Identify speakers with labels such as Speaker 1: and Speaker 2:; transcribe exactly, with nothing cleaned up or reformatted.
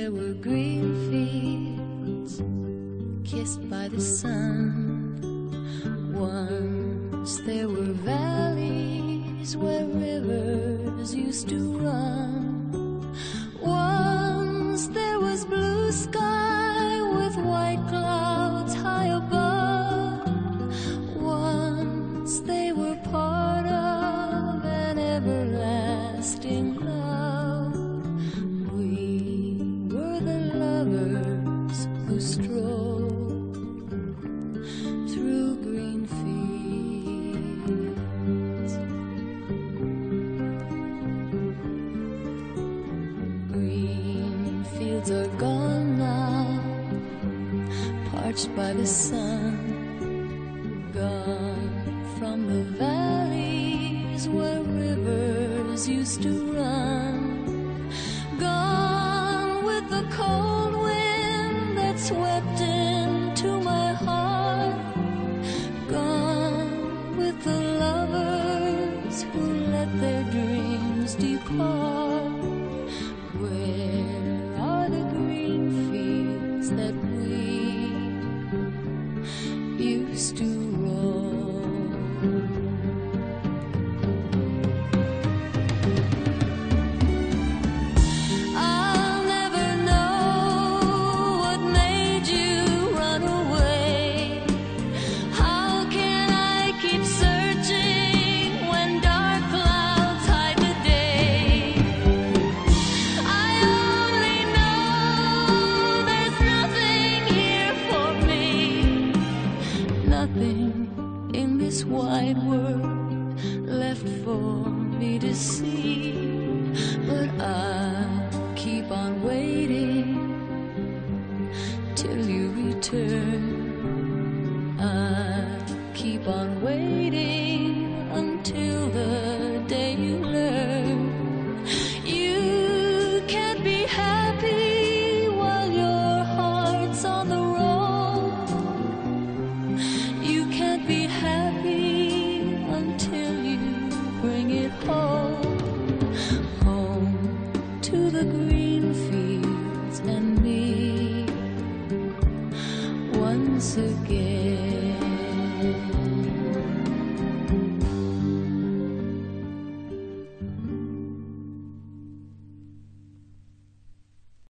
Speaker 1: there were green fields kissed by the sun. Once there were valleys where rivers used to run. Once there was blue sky with white clouds high above. Once they were part of an everlasting love. We were the lovers who strolled through green fields. Green fields are gone now, parched by the sun. Gone from the valleys where rivers used to run. Gone with the cold wind that swept into my heart. Gone with the lovers who let their dreams depart. Where are the green fields that we used to roll? I'll never know what made you run away. How can I keep searching when dark clouds hide the day? I only know there's nothing here for me. Nothing in this wide world left for me to see. But I'll keep on waiting till you return. I'll keep on waiting until the day you learn. You can't be happy while your heart's on the road. You can't be happy until you bring it home. Home to the green fields and me once again.